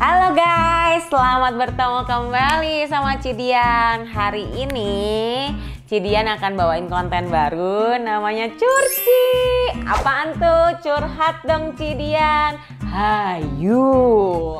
Halo guys, selamat bertemu kembali sama Cidian. Hari ini Cidian akan bawain konten baru namanya Curci. Apaan tuh? Curhat dong Cidian. Hayu.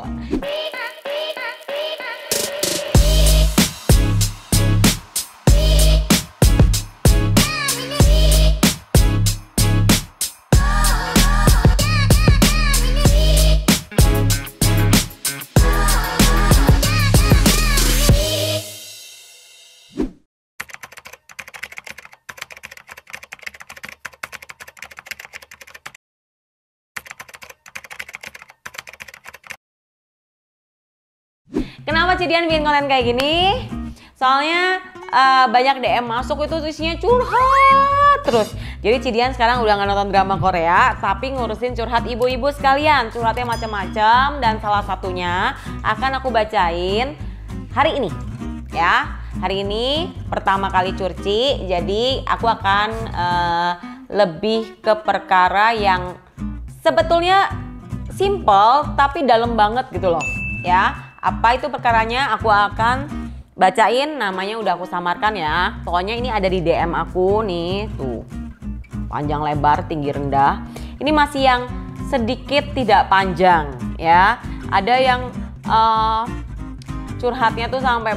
Kenapa Cidian bikin konten kayak gini? Soalnya banyak DM masuk itu isinya curhat terus. Jadi Cidian sekarang udah gak nonton drama Korea, tapi ngurusin curhat ibu-ibu sekalian. Curhatnya macam-macam dan salah satunya akan aku bacain hari ini. Ya, hari ini pertama kali Curci, jadi aku akan lebih ke perkara yang sebetulnya simple tapi dalam banget gitu loh. Ya. Apa itu perkaranya? Aku akan bacain, namanya udah aku samarkan ya. Pokoknya ini ada di DM aku nih, tuh. Panjang lebar, tinggi rendah. Ini masih yang sedikit tidak panjang ya. Ada yang curhatnya tuh sampai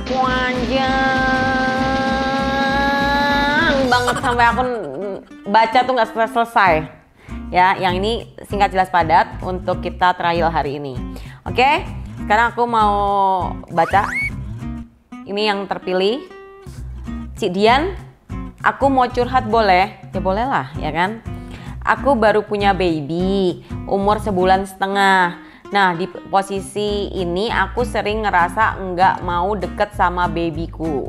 panjang banget sampai aku baca tuh nggak selesai. Ya, yang ini singkat jelas padat untuk kita trial hari ini. Oke? Sekarang aku mau baca. Ini yang terpilih. Cidian, aku mau curhat boleh? Ya boleh lah ya kan. Aku baru punya baby, umur 1,5 bulan. Nah di posisi ini aku sering ngerasa nggak mau deket sama babyku.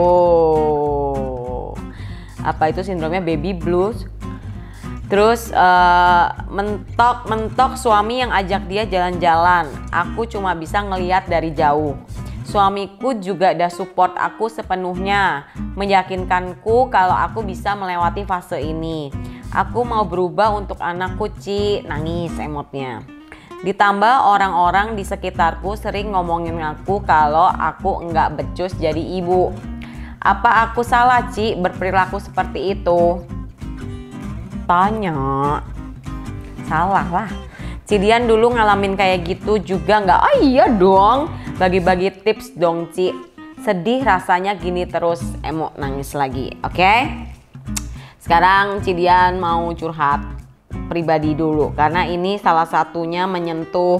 Oh, apa itu sindromnya baby blues? Terus mentok suami yang ajak dia jalan-jalan. Aku cuma bisa ngeliat dari jauh. Suamiku juga udah support aku sepenuhnya, meyakinkanku kalau aku bisa melewati fase ini. Aku mau berubah untuk anakku, Ci. Nangis emotnya. Ditambah orang-orang di sekitarku sering ngomongin aku kalau aku enggak becus jadi ibu. Apa aku salah, Ci, berperilaku seperti itu? Tanya, salah lah. Cidian dulu ngalamin kayak gitu juga nggak? Oh iya dong, bagi-bagi tips dong Ci. Sedih rasanya gini terus, nangis lagi. Oke? Sekarang Cidian mau curhat pribadi dulu karena ini salah satunya menyentuh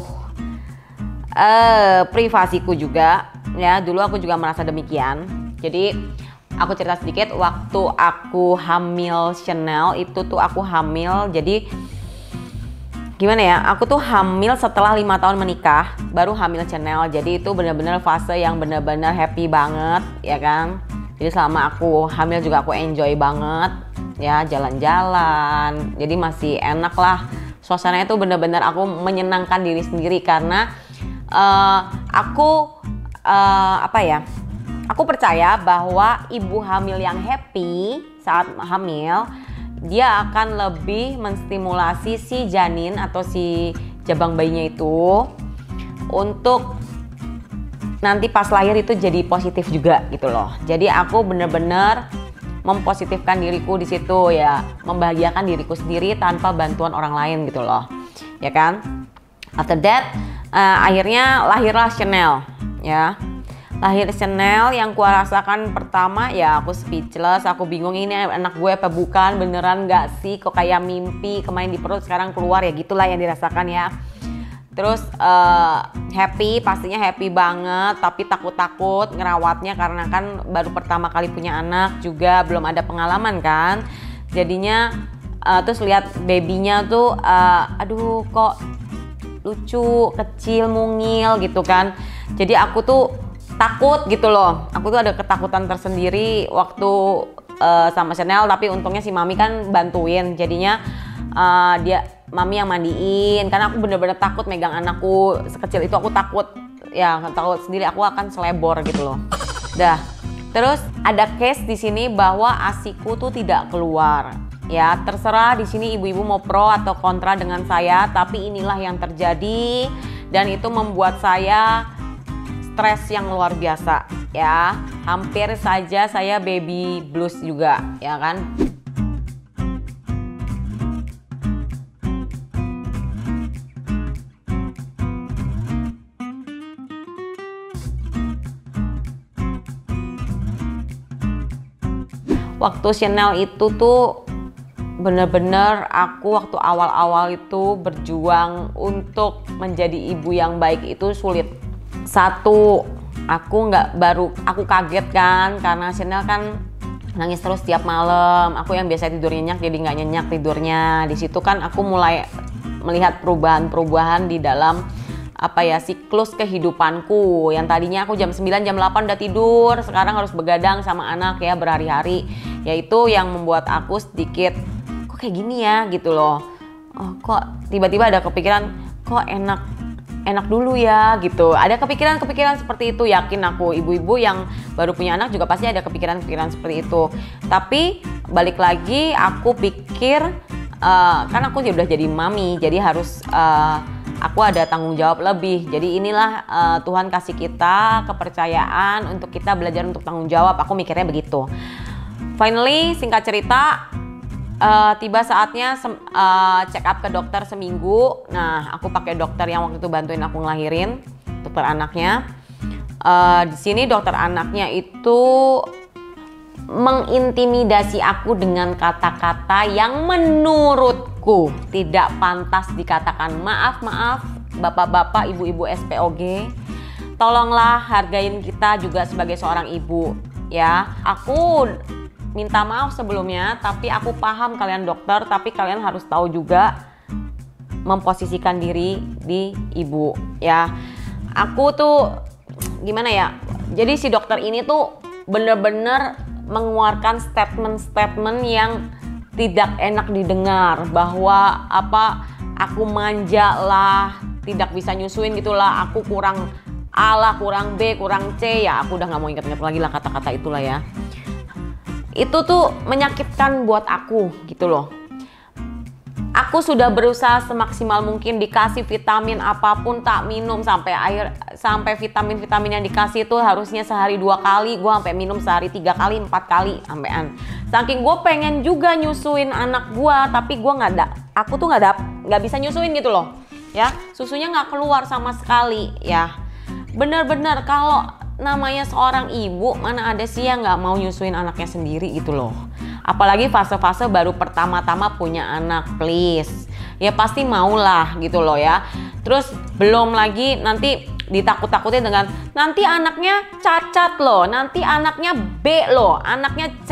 privasiku juga. Ya, dulu aku juga merasa demikian. Jadi aku cerita sedikit, waktu aku hamil Chanel itu tuh aku hamil, jadi gimana ya, aku tuh hamil setelah 5 tahun menikah, baru hamil Chanel. Jadi itu benar-benar fase yang benar-benar happy banget ya kan. Jadi selama aku hamil juga aku enjoy banget ya, jalan-jalan, jadi masih enak lah. Suasananya tuh benar-benar aku menyenangkan diri sendiri karena aku percaya bahwa ibu hamil yang happy saat hamil, dia akan lebih menstimulasi si janin atau si jabang bayinya itu untuk nanti pas lahir itu jadi positif juga gitu loh. Jadi aku bener-bener mempositifkan diriku di situ ya, membahagiakan diriku sendiri tanpa bantuan orang lain gitu loh, ya kan. After that, akhirnya lahirlah Chanel ya. Lahir Chanel yang gua rasakan pertama ya aku speechless, aku bingung ini anak gue apa bukan, beneran gak sih, kok kayak mimpi, kemarin di perut sekarang keluar, ya gitulah yang dirasakan ya. Terus happy, pastinya happy banget, tapi takut-takut ngerawatnya karena kan baru pertama kali punya anak juga, belum ada pengalaman kan. Jadinya terus lihat babynya tuh aduh kok lucu, kecil, mungil gitu kan. Jadi aku tuh takut gitu loh. Aku tuh ada ketakutan tersendiri waktu sama Chanel, tapi untungnya si mami kan bantuin. Jadinya mami yang mandiin karena aku bener-bener takut megang anakku sekecil itu. Aku takut ya, takut sendiri aku akan selebor gitu loh. Dah. Terus ada case di sini bahwa ASIku tuh tidak keluar. Ya, terserah di sini ibu-ibu mau pro atau kontra dengan saya, tapi inilah yang terjadi dan itu membuat saya stres yang luar biasa ya. Hampir saja saya baby blues juga ya kan. Waktu Chanel itu tuh bener-bener aku waktu awal-awal itu berjuang untuk menjadi ibu yang baik itu sulit. Satu, aku kaget kan karena Chanel kan nangis terus tiap malam. Aku yang biasa tidur nyenyak jadi nggak nyenyak tidurnya. Di situ kan aku mulai melihat perubahan-perubahan di dalam siklus kehidupanku. Yang tadinya aku jam 9 jam 8 udah tidur, sekarang harus begadang sama anak ya berhari-hari. Yaitu yang membuat aku sedikit kok kayak gini ya gitu loh. Kok tiba-tiba ada kepikiran kok enak dulu ya gitu. Ada kepikiran seperti itu, yakin aku. Ibu-ibu yang baru punya anak juga pasti ada kepikiran seperti itu. Tapi balik lagi aku pikir kan aku udah jadi mami, jadi harus aku ada tanggung jawab lebih. Jadi inilah Tuhan kasih kita kepercayaan untuk kita belajar untuk tanggung jawab. Aku mikirnya begitu. Finally, singkat cerita, tiba saatnya check up ke dokter seminggu. Nah, aku pakai dokter yang waktu itu bantuin aku ngelahirin, dokter anaknya. Di sini dokter anaknya itu mengintimidasi aku dengan kata-kata yang menurutku tidak pantas dikatakan. Maaf bapak-bapak, ibu-ibu SPOG, tolonglah hargain kita juga sebagai seorang ibu ya. Aku minta maaf sebelumnya, tapi aku paham kalian dokter, tapi kalian harus tahu juga memposisikan diri di ibu ya. Aku tuh gimana ya, jadi si dokter ini tuh bener-bener mengeluarkan statement-statement yang tidak enak didengar, bahwa aku manja lah, tidak bisa nyusuin gitulah, aku kurang A lah, kurang B, kurang C ya. Aku udah gak mau ingat-ingat lagi lah kata-kata itulah ya. Itu tuh menyakitkan buat aku gitu loh. Aku sudah berusaha semaksimal mungkin, dikasih vitamin apapun tak minum, sampai vitamin yang dikasih itu harusnya sehari 2 kali, gue sampai minum sehari 3 kali 4 kali sampean. Saking gue pengen juga nyusuin anak gue, tapi gue aku tuh nggak bisa nyusuin gitu loh ya. Susunya nggak keluar sama sekali ya. Bener-bener kalau namanya seorang ibu, mana ada sih yang nggak mau nyusuin anaknya sendiri gitu loh. Apalagi fase-fase baru pertama-tama punya anak, please. Ya pasti maulah gitu loh ya. Terus belum lagi nanti ditakut-takutin dengan nanti anaknya cacat loh, nanti anaknya B loh, anaknya C.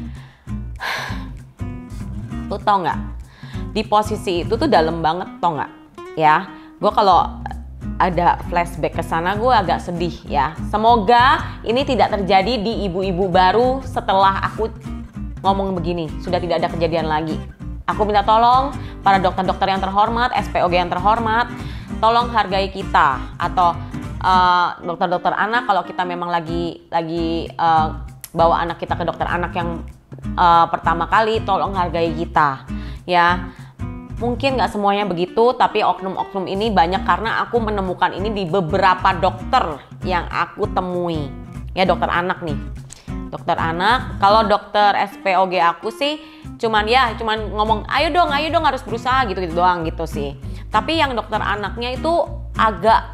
Tuh tau nggak? Di posisi itu tuh dalam banget tau nggak? Ya, gue kalau ada flashback ke sana gue agak sedih ya. Semoga ini tidak terjadi di ibu-ibu baru setelah aku ngomong begini, sudah tidak ada kejadian lagi. Aku minta tolong para dokter-dokter yang terhormat, SPOG yang terhormat, tolong hargai kita, atau dokter-dokter anak kalau kita memang lagi bawa anak kita ke dokter anak yang pertama kali, tolong hargai kita ya. Mungkin nggak semuanya begitu, tapi oknum-oknum ini banyak karena aku menemukan ini di beberapa dokter yang aku temui ya. Dokter anak nih, dokter anak. Kalau dokter SPOG aku sih cuman ngomong ayo dong harus berusaha gitu doang gitu sih. Tapi yang dokter anaknya itu agak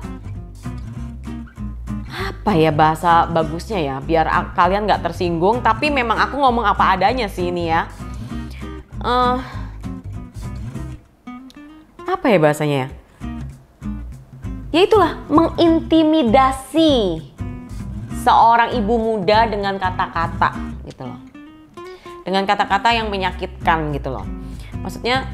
apa ya bahasa bagusnya ya, biar kalian nggak tersinggung, tapi memang aku ngomong apa adanya sih ini ya. Apa ya bahasanya ya? Ya itulah, mengintimidasi seorang ibu muda dengan kata-kata gitu loh. Dengan kata-kata yang menyakitkan gitu loh. Maksudnya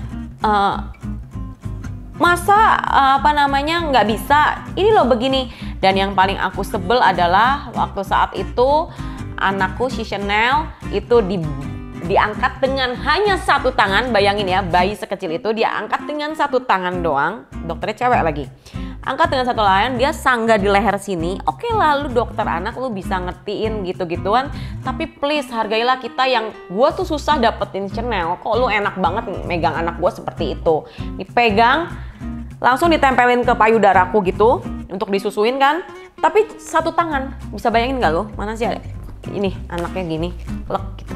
masa nggak bisa, ini loh begini. Dan yang paling aku sebel adalah waktu saat itu anakku si Chanel itu diangkat dengan hanya 1 tangan. Bayangin ya, bayi sekecil itu dia angkat dengan 1 tangan doang. Dokternya cewek lagi. Angkat dengan 1 tangan, dia sanggah di leher sini. Oke lah, lu dokter anak, lu bisa ngertiin gitu-gituan. Tapi please hargailah kita yang gua tuh susah dapetin Chanel. Kok lu enak banget megang anak gua seperti itu. Dipegang, langsung ditempelin ke payudaraku gitu untuk disusuin kan. Tapi satu tangan, bisa bayangin nggak lo? Mana sih ada? Ini anaknya gini, lek gitu.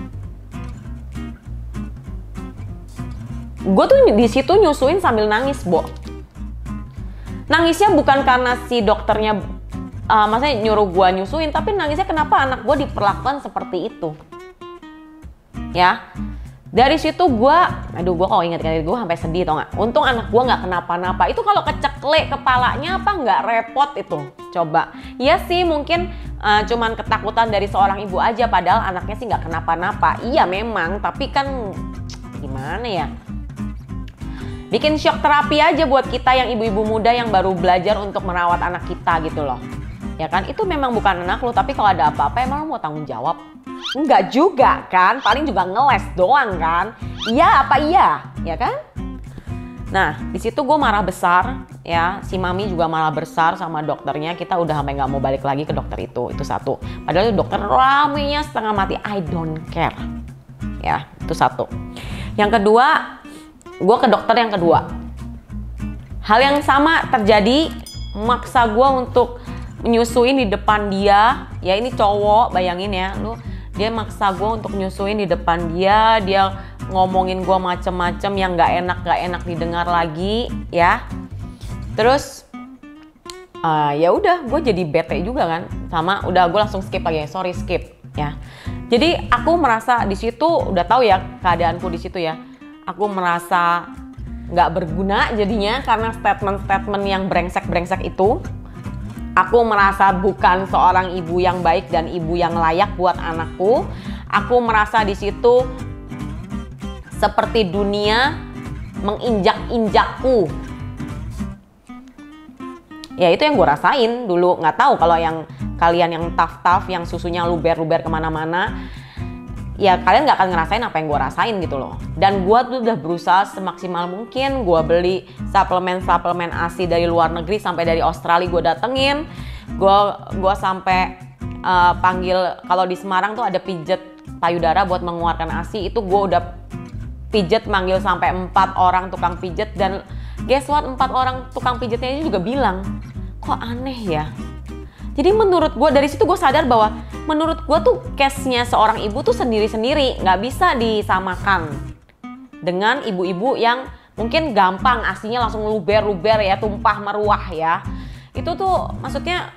Gue tuh di situ nyusuin sambil nangis, Bo. Nangisnya bukan karena si dokternya maksudnya nyuruh gue nyusuin, tapi nangisnya kenapa anak gue diperlakukan seperti itu. Ya. Dari situ gue kalau ingat-ingat gue sampai sedih tau gak? Untung anak gue nggak kenapa-napa. Itu kalau keceklek kepalanya apa nggak repot itu? Coba. Iya sih mungkin cuman ketakutan dari seorang ibu aja, padahal anaknya sih nggak kenapa-napa. Iya memang, tapi kan gimana ya? Bikin shock terapi aja buat kita yang ibu-ibu muda yang baru belajar untuk merawat anak kita gitu loh. Ya kan? Itu memang bukan anak lo, tapi kalau ada apa-apa emang lo mau tanggung jawab? Enggak juga kan, paling juga ngeles doang kan. Iya apa iya, ya kan? Nah di situ gue marah besar ya, si mami juga marah besar sama dokternya. Kita udah sampai nggak mau balik lagi ke dokter itu satu. Padahal dokter ramenya setengah mati, I don't care. Ya itu satu. Yang kedua, gue ke dokter yang kedua. Hal yang sama terjadi, maksa gue untuk nyusuin di depan dia. Ya ini cowok, bayangin ya lu. Dia maksa gue untuk nyusuin di depan dia, ngomongin gue macem-macem yang gak enak didengar lagi, ya. Terus, ya udah, gue jadi bete juga kan, sama udah gue langsung skip lagi, sorry skip, ya. Jadi aku merasa di situ udah tahu ya keadaanku di situ ya. Aku merasa nggak berguna jadinya karena statement-statement yang brengsek-brengsek itu. Aku merasa bukan seorang ibu yang baik dan ibu yang layak buat anakku. Aku merasa di situ seperti dunia menginjak-injakku. Ya itu yang gue rasain dulu. Nggak tahu kalau yang kalian yang tough-tough, yang susunya luber-luber kemana-mana, ya kalian nggak akan ngerasain apa yang gue rasain gitu loh. Dan gue tuh udah berusaha semaksimal mungkin. Gue beli suplemen ASI dari luar negeri, sampai dari Australia gue datengin. Gue sampai panggil, kalau di Semarang tuh ada pijet payudara buat mengeluarkan ASI. Itu gue udah pijet, manggil sampai 4 orang tukang pijet. Dan guess what, 4 orang tukang pijetnya ini juga bilang, kok aneh ya. Jadi menurut gue, dari situ gue sadar bahwa menurut gue tuh case-nya seorang ibu tuh sendiri-sendiri, nggak bisa disamakan dengan ibu-ibu yang mungkin gampang asinya langsung luber-luber ya, tumpah meruah ya. Itu tuh maksudnya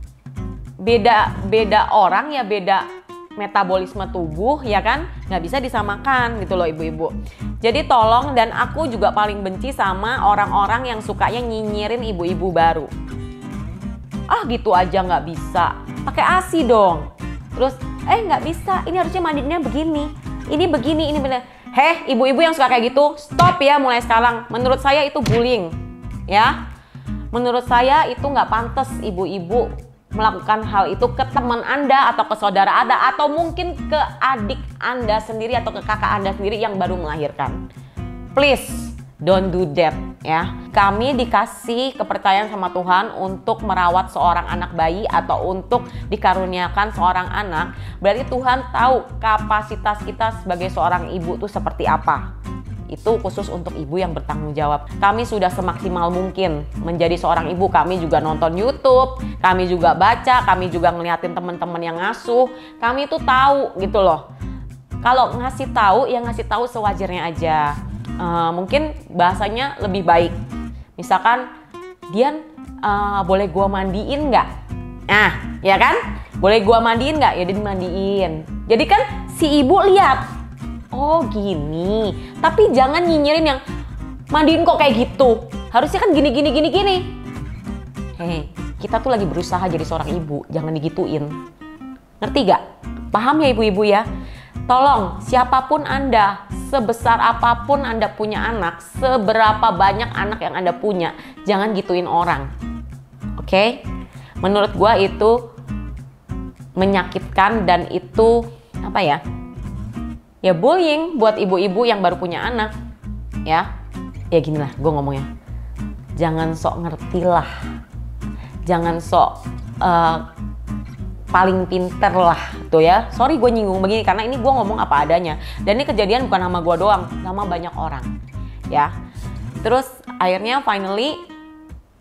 beda orang ya, beda metabolisme tubuh ya kan, nggak bisa disamakan gitu loh ibu-ibu. Jadi tolong, dan aku juga paling benci sama orang-orang yang sukanya nyinyirin ibu-ibu baru. Ah gitu aja nggak bisa, pakai ASI dong. Terus nggak bisa, ini harusnya mandinya begini, ini begini, ini bener. Heh, ibu-ibu yang suka kayak gitu, stop ya mulai sekarang. Menurut saya itu bullying, ya. Menurut saya itu nggak pantas ibu-ibu melakukan hal itu ke teman Anda atau ke saudara Anda, atau mungkin ke adik Anda sendiri atau ke kakak Anda sendiri yang baru melahirkan. Please, don't do that ya. Kami dikasih kepercayaan sama Tuhan untuk merawat seorang anak bayi atau untuk dikaruniakan seorang anak. Berarti Tuhan tahu kapasitas kita sebagai seorang ibu tuh seperti apa. Itu khusus untuk ibu yang bertanggung jawab. Kami sudah semaksimal mungkin menjadi seorang ibu. Kami juga nonton YouTube, kami juga baca, kami juga ngeliatin teman-teman yang ngasuh. Kami tuh tahu gitu loh. Kalau ngasih tahu ya ngasih tahu sewajarnya aja. Mungkin bahasanya lebih baik. Misalkan, Dian boleh gua mandiin nggak? Nah, ya kan? Boleh gua mandiin nggak? Ya dia dimandiin. Jadi kan si ibu lihat, oh gini. Tapi jangan nyinyirin yang mandiin kok kayak gitu. Harusnya kan gini. Hei, kita tuh lagi berusaha jadi seorang ibu, jangan digituin. Ngerti gak? Paham ya ibu-ibu ya? Tolong, siapapun Anda, sebesar apapun Anda punya anak, seberapa banyak anak yang Anda punya, jangan gituin orang. Oke? Menurut gua itu menyakitkan dan itu apa ya? Ya bullying buat ibu-ibu yang baru punya anak. Ya gini lah gue ngomongnya. Jangan sok ngerti lah. Jangan sok paling pinter lah tuh ya. Sorry gue nyinggung begini karena ini gue ngomong apa adanya. Dan ini kejadian bukan sama gue doang, sama banyak orang. Ya. Terus akhirnya finally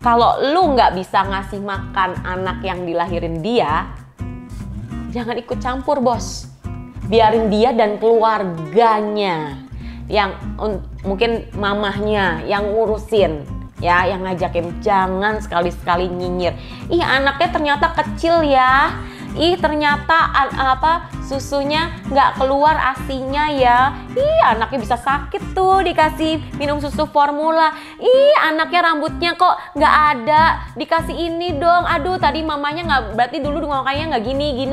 Kalau lu nggak bisa ngasih makan anak yang dilahirin dia, jangan ikut campur bos. Biarin dia dan keluarganya, yang mungkin mamahnya yang ngurusin, ya, yang ngajakin. Jangan sekali-sekali nyinyir. Ih, anaknya ternyata kecil ya. Ih, ternyata susunya nggak keluar asinya ya. Ih, anaknya bisa sakit tuh dikasih minum susu formula. Ih, anaknya rambutnya kok nggak ada, dikasih ini dong. Aduh, tadi mamanya nggak, berarti dulu makanya nggak gini.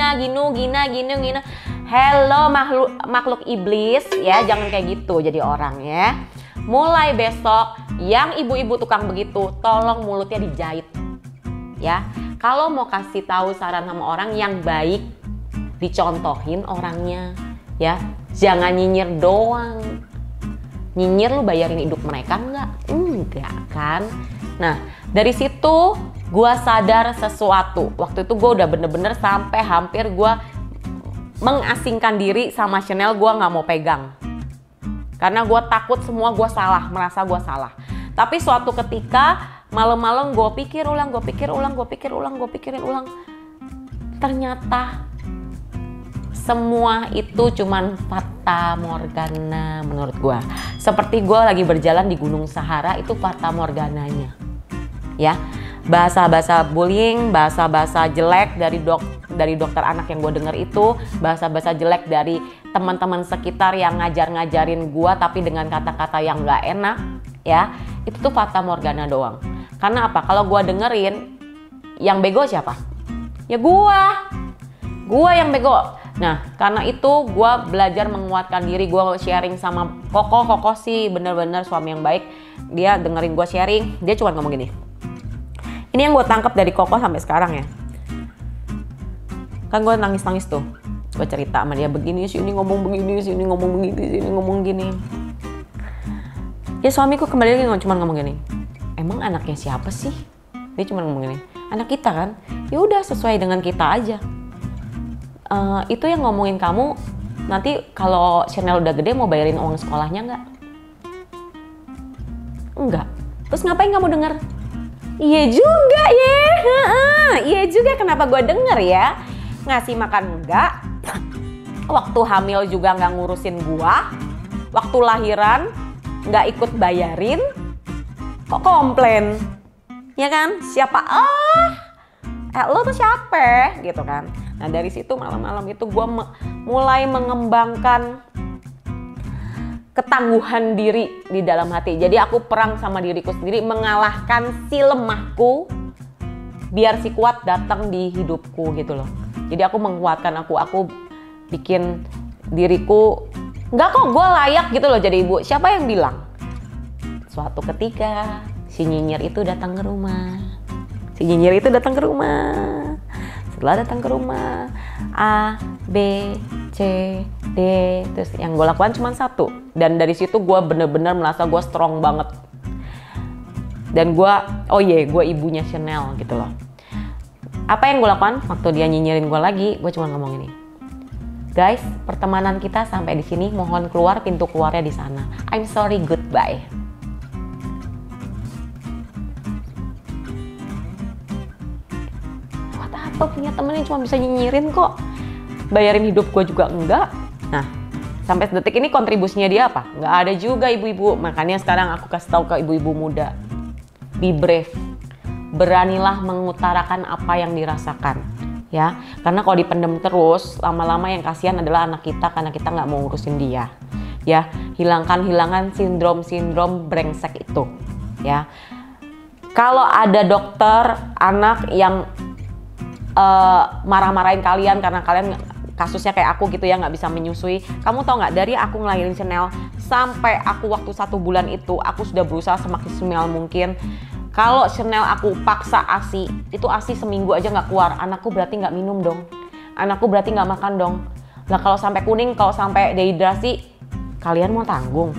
Hello makhluk iblis ya, jangan kayak gitu jadi orang ya. Mulai besok yang ibu-ibu tukang begitu, tolong mulutnya dijahit ya. Kalau mau kasih tahu saran sama orang yang baik, dicontohin orangnya ya. Jangan nyinyir doang. Nyinyir lu bayarin hidup mereka enggak? Enggak kan? Nah, dari situ gua sadar sesuatu. Waktu itu gua udah bener-bener sampai hampir gua mengasingkan diri sama Chanel. Gua nggak mau pegang karena gua takut semua gua salah, merasa gua salah. Tapi suatu ketika malam-malam gue pikirin ulang. Ternyata semua itu cuman fata morgana menurut gue. Seperti gue lagi berjalan di Gunung Sahara, itu fata morgananya. Ya, bahasa-bahasa bullying, bahasa-bahasa jelek dari dokter anak yang gue denger itu, bahasa-bahasa jelek dari teman-teman sekitar yang ngajarin gue tapi dengan kata-kata yang nggak enak, ya, itu tuh fata morgana doang. Karena apa? Kalau gue dengerin, yang bego siapa? Ya gue yang bego. Nah, karena itu gue belajar menguatkan diri. Gue sharing sama Koko sih bener-bener suami yang baik. Dia dengerin gue sharing, dia cuma ngomong gini. Ini yang gue tangkap dari Koko sampai sekarang ya. Kan gue nangis-nangis tuh. Gue cerita sama dia begini, sini ngomong begini, sini ngomong begini, sini ngomong gini. Ya suamiku kembali lagi cuma ngomong gini. Emang anaknya siapa sih? Dia cuma ngomong gini, anak kita kan. Ya udah, sesuai dengan kita aja. Itu yang ngomongin kamu, nanti kalau Chanel udah gede mau bayarin uang sekolahnya nggak? Enggak. Terus ngapain kamu denger? Iya juga ya. Iya juga, kenapa gue denger ya? Ngasih makan enggak. Waktu hamil juga nggak ngurusin gua. Waktu lahiran nggak ikut bayarin. Kok komplain? Ya kan? Siapa? Lo tuh siapa? Gitu kan. Nah, dari situ malam-malam itu gue mulai mengembangkan ketangguhan diri di dalam hati. Jadi aku perang sama diriku sendiri, mengalahkan si lemahku biar si kuat datang di hidupku gitu loh. Jadi aku menguatkan aku bikin diriku, enggak kok, gue layak gitu loh jadi ibu. Siapa yang bilang? Suatu ketika si nyinyir itu datang ke rumah. Setelah datang ke rumah, A, B, C, D, terus yang gue lakukan cuma satu. Dan dari situ gue bener-bener merasa gue strong banget. Dan gue ibunya Chanel gitu loh. Apa yang gue lakukan waktu dia nyinyirin gue lagi? Gue cuma ngomong ini. Guys, pertemanan kita sampai di sini. Mohon keluar, pintu keluarnya di sana. I'm sorry, goodbye. Punya temen yang cuma bisa nyinyirin kok, bayarin hidup gue juga enggak. Nah, sampai detik ini kontribusinya dia apa? Nggak ada juga ibu-ibu. Makanya sekarang aku kasih tahu ke ibu-ibu muda, be brave, beranilah mengutarakan apa yang dirasakan ya. Karena kalau dipendem terus, lama-lama yang kasihan adalah anak kita karena kita nggak mau ngurusin dia ya. Hilangkan sindrom brengsek itu ya. Kalau ada dokter anak yang marah-marahin kalian karena kalian kasusnya kayak aku gitu ya, nggak bisa menyusui. Kamu tau nggak, dari aku ngelahirin Chanel sampai aku waktu 1 bulan itu aku sudah berusaha semaksimal mungkin. Kalau Chanel aku paksa ASI, itu ASI seminggu aja nggak keluar. Anakku berarti nggak minum dong, anakku berarti nggak makan dong. Lah kalau sampai kuning, kalau sampai dehidrasi, kalian mau tanggung?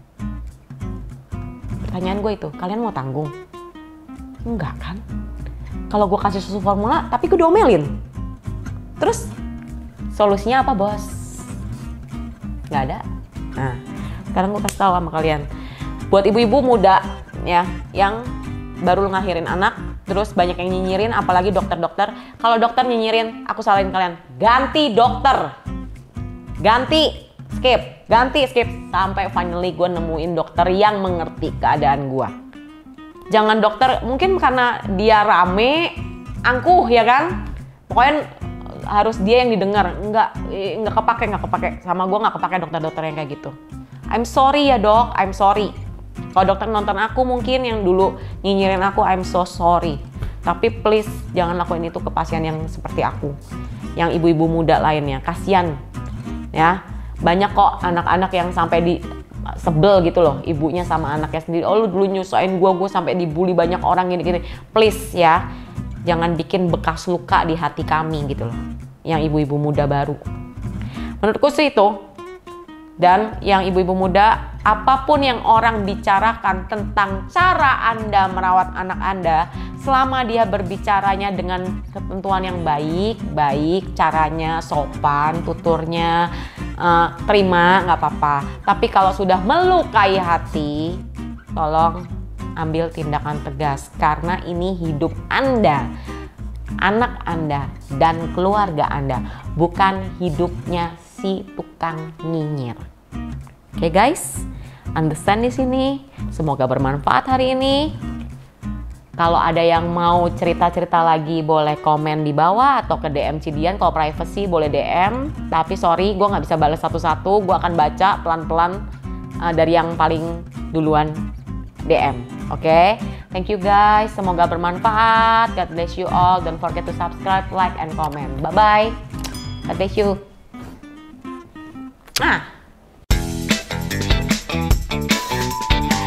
Pertanyaan gue itu, kalian mau tanggung? Enggak kan? Kalau gue kasih susu formula tapi gue diomelin, terus solusinya apa bos? Nggak ada. Nah, sekarang gue kasih tahu sama kalian, buat ibu-ibu muda ya yang baru ngelahirin anak, terus banyak yang nyinyirin, apalagi dokter-dokter. Kalau dokter nyinyirin, aku salahin kalian, ganti dokter. Ganti, skip. Sampai finally gue nemuin dokter yang mengerti keadaan gue. Jangan dokter, mungkin karena dia rame, angkuh ya kan. Pokoknya harus dia yang didengar. Nggak kepake. Sama gue nggak kepake dokter-dokter yang kayak gitu. I'm sorry ya dok, I'm sorry. Kalau dokter nonton aku mungkin yang dulu nyinyirin aku, I'm so sorry. Tapi please jangan lakuin itu ke pasien yang seperti aku. Yang ibu-ibu muda lainnya, kasian. Ya, banyak kok anak-anak yang sampai di sebel gitu loh, ibunya sama anaknya sendiri. Oh lu dulu nyusahin gue sampai dibully banyak orang gini-gini. Please ya, jangan bikin bekas luka di hati kami gitu loh. Yang ibu-ibu muda baru. Menurutku sih itu. Dan yang ibu-ibu muda, apapun yang orang bicarakan tentang cara Anda merawat anak Anda, selama dia berbicaranya dengan ketentuan yang baik, caranya sopan, tuturnya terima, nggak apa-apa. Tapi kalau sudah melukai hati, tolong ambil tindakan tegas, karena ini hidup Anda, anak Anda, dan keluarga Anda, bukan hidupnya si tukang nyinyir. Oke guys, understand di sini. Semoga bermanfaat hari ini. Kalau ada yang mau cerita-cerita lagi boleh komen di bawah atau ke DM Cidian. Kalau privacy boleh DM. Tapi sorry, gue nggak bisa balas satu-satu. Gue akan baca pelan-pelan dari yang paling duluan DM. Oke, thank you guys. Semoga bermanfaat. God bless you all. Don't forget to subscribe, like, and comment. Bye-bye. God bless you. Ah.